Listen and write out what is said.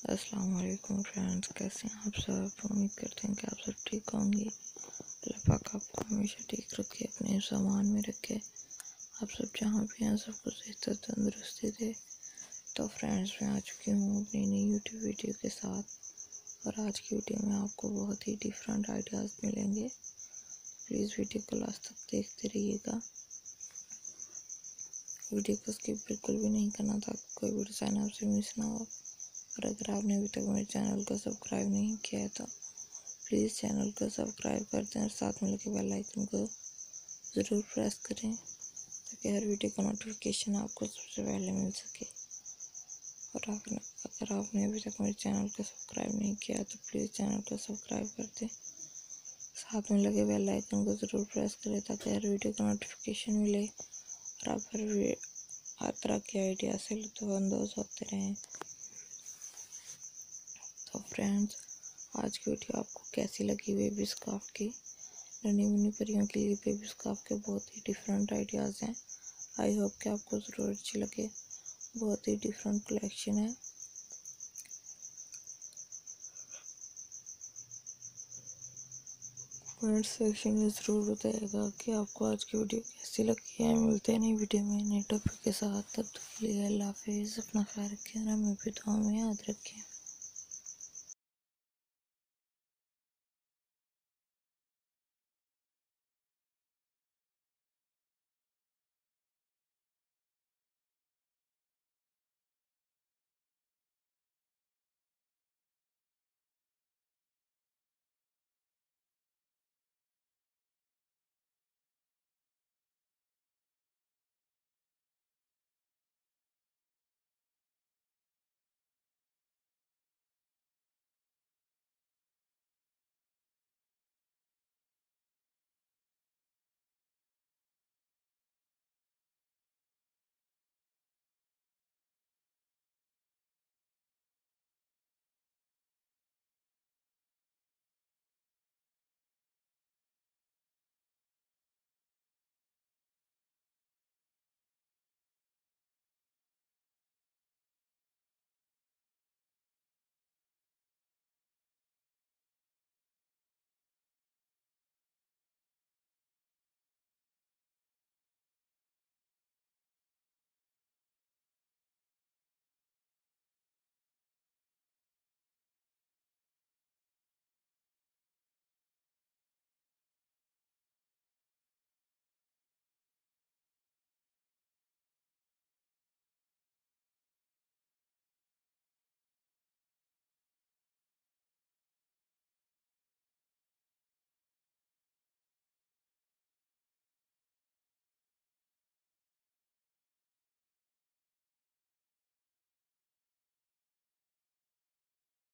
अस्सलाम वालेकुम फ्रेंड्स, कैसे हैं आप सब। उम्मीद करते हैं कि आप सब ठीक होंगे। अल्लाह पाक आपको हमेशा ठीक रखे, अपने सामान में रखे, आप सब जहाँ भी हैं सबको सेहत तंदुरुस्ती दे। तो फ्रेंड्स, मैं आ चुकी हूँ अपनी नई यूट्यूब वीडियो के साथ और आज की वीडियो में आपको बहुत ही डिफरेंट आइडियाज़ मिलेंगे। प्लीज़ वीडियो को लास्ट तक देखते रहिएगा। वीडियो को स्किप बिल्कुल भी नहीं करना ताकि कोई भी डिज़ाइन आपसे मिस ना हो। और अगर आपने अभी तक मेरे चैनल को सब्सक्राइब नहीं किया है तो प्लीज़ चैनल को सब्सक्राइब कर दें और साथ में लगे बेल आइकन को ज़रूर प्रेस करें ताकि हर वीडियो का नोटिफिकेशन आपको सबसे पहले मिल सके। और अगर आपने अभी तक मेरे चैनल को सब्सक्राइब नहीं किया तो प्लीज़ चैनल को सब्सक्राइब कर दें, साथ में लगे बेल आइकन को ज़रूर प्रेस करें ताकि हर वीडियो का नोटिफिकेशन मिले और आप हर तरह के आइडिया से लुत्फ़अंदोज़ होते रहें। तो फ्रेंड्स, आज की वीडियो आपको कैसी लगी बेबी स्कार्फ की। नन्ही मुन्नी परियों के लिए बेबी स्कार्फ के बहुत ही डिफरेंट आइडियाज़ हैं। आई होप कि आपको ज़रूर अच्छी लगे। बहुत ही डिफरेंट कलेक्शन है। कमेंट सेक्शन में ज़रूर बताइएगा कि आपको आज की वीडियो कैसी लगी है। मिलते हैं नई वीडियो में नए टॉपिक के साथ। तब तक के लिए अल्लाह हाफिज़। अपना ख्याल रखें और हमें भी दुआ में याद रखें।